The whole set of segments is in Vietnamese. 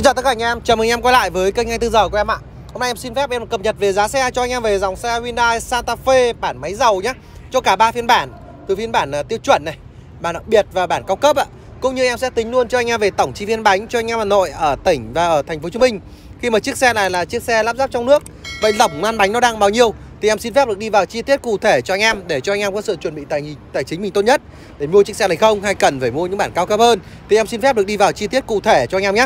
Xin chào tất cả anh em, chào mừng anh em quay lại với kênh 24 giờ của em ạ. Hôm nay em xin phép em cập nhật về giá xe cho anh em về dòng xe Hyundai Santa Fe bản máy dầu nhé. Cho cả 3 phiên bản, từ phiên bản tiêu chuẩn này, bản đặc biệt và bản cao cấp ạ. Cũng như em sẽ tính luôn cho anh em về tổng chi phí bánh cho anh em Hà Nội, ở tỉnh và ở thành phố Hồ Chí Minh. Khi mà chiếc xe này là chiếc xe lắp ráp trong nước. Vậy tổng lăn bánh nó đang bao nhiêu thì em xin phép được đi vào chi tiết cụ thể cho anh em, để cho anh em có sự chuẩn bị tài chính mình tốt nhất để mua chiếc xe này không, hay cần phải mua những bản cao cấp hơn thì em xin phép được đi vào chi tiết cụ thể cho anh em nhé.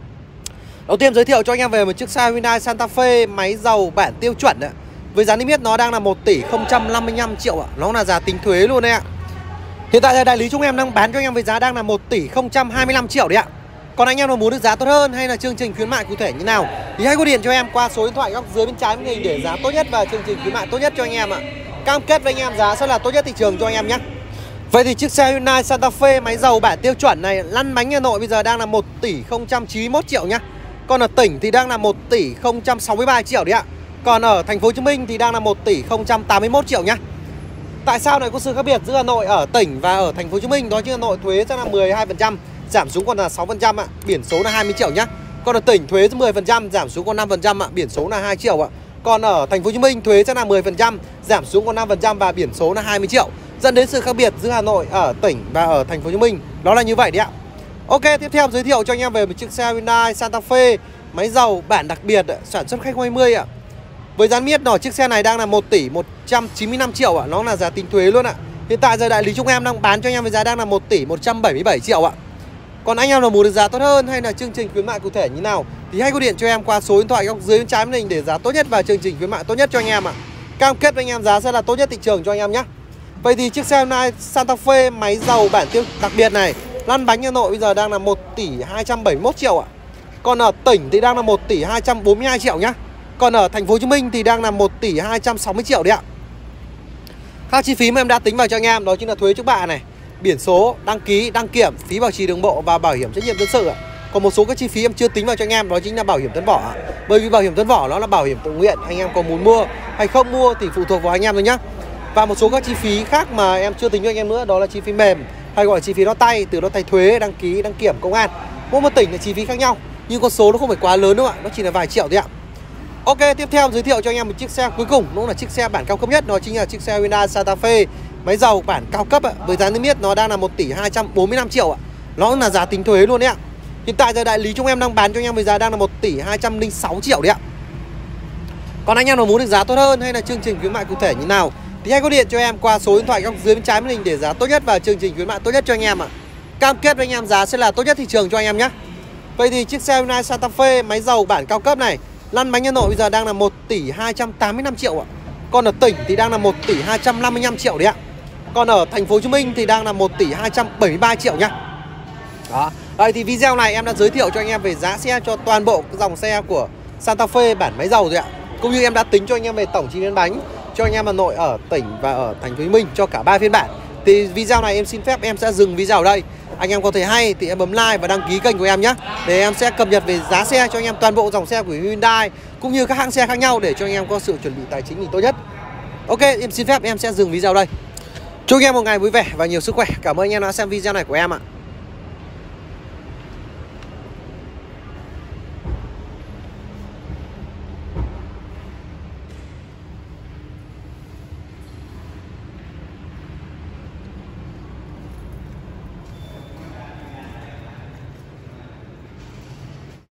Đầu tiên giới thiệu cho anh em về một chiếc xe Hyundai Santa Fe máy dầu bản tiêu chuẩn đấy. Với giá niêm yết nó đang là 1 tỷ 055 triệu ạ. Nó là giá tính thuế luôn đấy ạ. Hiện tại là đại lý chúng em đang bán cho anh em với giá đang là 1 tỷ 025 triệu đấy ạ. Còn anh em nào muốn được giá tốt hơn hay là chương trình khuyến mại cụ thể như nào thì hãy gọi điện cho em qua số điện thoại góc dưới bên trái màn hình để giá tốt nhất và chương trình khuyến mại tốt nhất cho anh em ạ. Cam kết với anh em giá sẽ là tốt nhất thị trường cho anh em nhé. Vậy thì chiếc xe Hyundai Santa Fe máy dầu bản tiêu chuẩn này lăn bánh Hà Nội bây giờ đang là 1 tỷ 091 triệu nhá. Còn ở tỉnh thì đang là 1 tỷ 063 triệu đấy ạ. Còn ở thành phố Hồ Chí Minh thì đang là 1 tỷ 081 triệu nhá. Tại sao lại có sự khác biệt giữa Hà Nội ở tỉnh và ở thành phố Hồ Chí Minh? Đó chính là Hà Nội thuế sẽ là 12%, giảm xuống còn là 6% ạ, biển số là 20 triệu nhá. Còn ở tỉnh thuế 10%, giảm xuống còn 5% ạ, biển số là 2 triệu ạ. Còn ở thành phố Hồ Chí Minh thuế sẽ là 10%, giảm xuống còn 5% và biển số là 20 triệu. Dẫn đến sự khác biệt giữa Hà Nội ở tỉnh và ở thành phố Hồ Chí Minh. Đó là như vậy đấy ạ. Ok, tiếp theo giới thiệu cho anh em về một chiếc xe Hyundai Santa Fe máy dầu bản đặc biệt sản xuất 2020 ạ. Với giá niêm yết nó chiếc xe này đang là 1 tỷ 195 triệu ạ, nó là giá tính thuế luôn ạ. Hiện tại giờ đại lý chúng em đang bán cho anh em với giá đang là 1 tỷ 177 triệu ạ. Còn anh em nào muốn được giá tốt hơn hay là chương trình khuyến mại cụ thể như nào thì hãy gọi điện cho em qua số điện thoại góc dưới bên trái màn hình để giá tốt nhất và chương trình khuyến mại tốt nhất cho anh em ạ. Cam kết với anh em giá sẽ là tốt nhất thị trường cho anh em nhé. Vậy thì chiếc xe Hyundai Santa Fe máy dầu bản tiêu đặc biệt này lăn bánh Hà Nội bây giờ đang là 1 tỷ 271 triệu ạ. Còn ở tỉnh thì đang là 1 tỷ 242 triệu nhá. Còn ở thành phố Hồ Chí Minh thì đang là 1 tỷ 260 triệu đấy ạ. Các chi phí mà em đã tính vào cho anh em đó chính là thuế trước bạ này, biển số, đăng ký, đăng kiểm, phí bảo trì đường bộ và bảo hiểm trách nhiệm dân sự ạ. Còn một số các chi phí em chưa tính vào cho anh em đó chính là bảo hiểm thân vỏ ạ. Bởi vì bảo hiểm thân vỏ nó là bảo hiểm tự nguyện, anh em có muốn mua hay không mua thì phụ thuộc vào anh em thôi nhá. Và một số các chi phí khác mà em chưa tính cho anh em nữa đó là chi phí mềm, hay gọi là chi phí đo tay, từ đo tay thuế, đăng ký, đăng kiểm, công an. Mỗi một tỉnh là chi phí khác nhau, nhưng con số nó không phải quá lớn đâu ạ, nó chỉ là vài triệu thôi ạ. Ok, tiếp theo giới thiệu cho anh em một chiếc xe cuối cùng, nó là chiếc xe bản cao cấp nhất, đó chính là chiếc xe Hyundai Santa Fe máy dầu bản cao cấp ạ. Với giá niêm yết nó đang là 1 tỷ 245 triệu ạ. Nó là giá tính thuế luôn đấy ạ. Hiện tại giờ đại lý chúng em đang bán cho anh em với giá đang là 1 tỷ 206 triệu đấy ạ. Còn anh em nào muốn được giá tốt hơn hay là chương trình khuyến mại cụ thể như nào thì hãy gọi điện cho em qua số điện thoại góc dưới bên trái màn hình để giá tốt nhất và chương trình khuyến mại tốt nhất cho anh em ạ. Cam kết với anh em giá sẽ là tốt nhất thị trường cho anh em nhé. Vậy thì chiếc xe Hyundai Santa Fe máy dầu bản cao cấp này lăn bánh Hà Nội bây giờ đang là 1 tỷ 285 triệu ạ. Còn ở tỉnh thì đang là 1 tỷ 255 triệu đấy ạ. Còn ở thành phố Hồ Chí Minh thì đang là 1 tỷ 273 triệu nhá. Đó. Đây thì video này em đã giới thiệu cho anh em về giá xe cho toàn bộ dòng xe của Santa Fe bản máy dầu rồi ạ. Cũng như em đã tính cho anh em về tổng chi phí bánh cho anh em Hà Nội ở tỉnh và ở thành phố Hồ Chí Minh cho cả 3 phiên bản. Thì video này em xin phép em sẽ dừng video ở đây. Anh em có thể hay thì em bấm like và đăng ký kênh của em nhé, để em sẽ cập nhật về giá xe cho anh em toàn bộ dòng xe của Hyundai cũng như các hãng xe khác nhau để cho anh em có sự chuẩn bị tài chính mình tốt nhất. Ok, em xin phép em sẽ dừng video đây. Chúc anh em một ngày vui vẻ và nhiều sức khỏe. Cảm ơn anh em đã xem video này của em ạ.